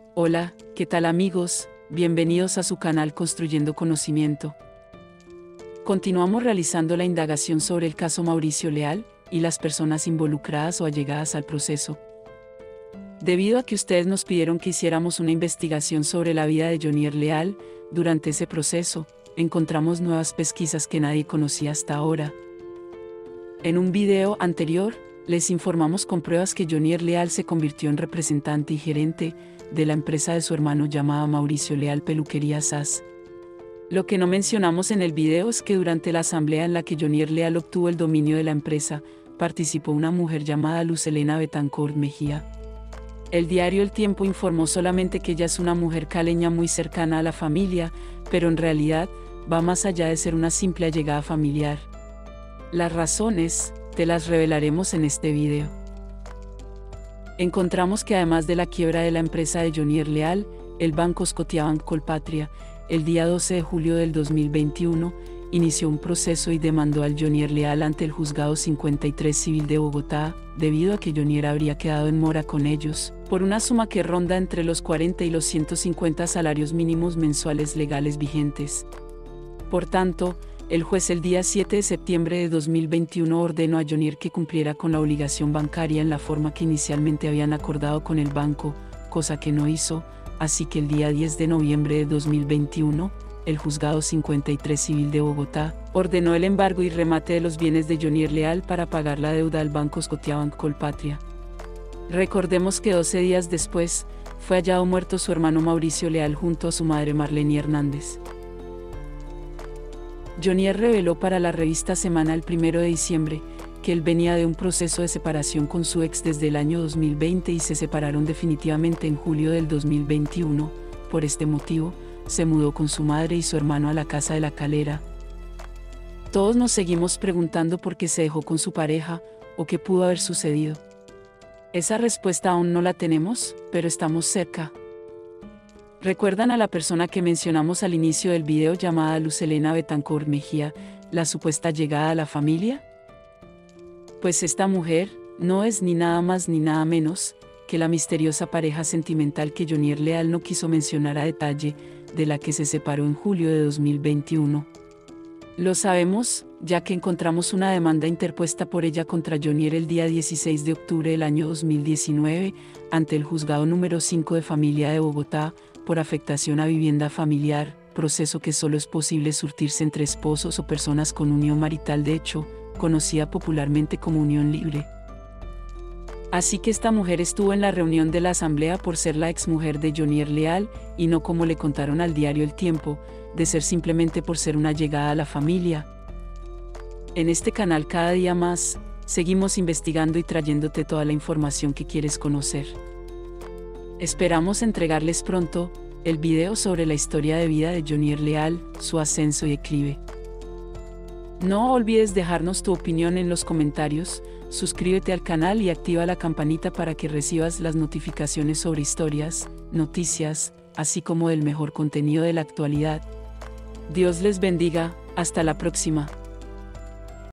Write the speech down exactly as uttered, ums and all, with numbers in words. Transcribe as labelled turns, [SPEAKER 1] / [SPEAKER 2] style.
[SPEAKER 1] Hola, ¿qué tal amigos? Bienvenidos a su canal Construyendo Conocimiento. Continuamos realizando la indagación sobre el caso Mauricio Leal y las personas involucradas o allegadas al proceso. Debido a que ustedes nos pidieron que hiciéramos una investigación sobre la vida de Jonier Leal, durante ese proceso, encontramos nuevas pesquisas que nadie conocía hasta ahora. En un video anterior, les informamos con pruebas que Jonier Leal se convirtió en representante y gerente de la empresa de su hermano llamada Mauricio Leal Peluquería S A S. Lo que no mencionamos en el video es que durante la asamblea en la que Jonier Leal obtuvo el dominio de la empresa, participó una mujer llamada Luz Helena Betancourt Mejía. El diario El Tiempo informó solamente que ella es una mujer caleña muy cercana a la familia, pero en realidad va más allá de ser una simple allegada familiar. Las razones te las revelaremos en este video. Encontramos que además de la quiebra de la empresa de Jonier Leal, el banco Scotiabank Colpatria, el día doce de julio del dos mil veintiuno, inició un proceso y demandó al Jonier Leal ante el Juzgado cincuenta y tres Civil de Bogotá, debido a que Jonier habría quedado en mora con ellos, por una suma que ronda entre los cuarenta y los ciento cincuenta salarios mínimos mensuales legales vigentes. Por tanto, el juez el día siete de septiembre de dos mil veintiuno ordenó a Jonier que cumpliera con la obligación bancaria en la forma que inicialmente habían acordado con el banco, cosa que no hizo, así que el día diez de noviembre de dos mil veintiuno, el Juzgado cincuenta y tres Civil de Bogotá ordenó el embargo y remate de los bienes de Jonier Leal para pagar la deuda al banco Scotiabank Colpatria. Recordemos que doce días después, fue hallado muerto su hermano Mauricio Leal junto a su madre Marlene Hernández. Jonier reveló para la revista Semana el primero de diciembre que él venía de un proceso de separación con su ex desde el año dos mil veinte y se separaron definitivamente en julio del dos mil veintiuno. Por este motivo, se mudó con su madre y su hermano a la casa de La Calera. Todos nos seguimos preguntando por qué se dejó con su pareja o qué pudo haber sucedido. Esa respuesta aún no la tenemos, pero estamos cerca. ¿Recuerdan a la persona que mencionamos al inicio del video llamada Luz Helena Betancourt Mejía, la supuesta llegada a la familia? Pues esta mujer no es ni nada más ni nada menos que la misteriosa pareja sentimental que Jonier Leal no quiso mencionar a detalle, de la que se separó en julio de dos mil veintiuno. Lo sabemos, ya que encontramos una demanda interpuesta por ella contra Jonier el día dieciséis de octubre del año dos mil diecinueve, ante el Juzgado número cinco de Familia de Bogotá, por afectación a vivienda familiar, proceso que solo es posible surtirse entre esposos o personas con unión marital de hecho, conocida popularmente como unión libre. Así que esta mujer estuvo en la reunión de la asamblea por ser la exmujer de Jonier Leal, y no como le contaron al diario El Tiempo, de ser simplemente por ser una allegada a la familia. En este canal cada día más, seguimos investigando y trayéndote toda la información que quieres conocer. Esperamos entregarles pronto el video sobre la historia de vida de Jonier Leal, su ascenso y declive. No olvides dejarnos tu opinión en los comentarios, suscríbete al canal y activa la campanita para que recibas las notificaciones sobre historias, noticias, así como del mejor contenido de la actualidad. Dios les bendiga, hasta la próxima.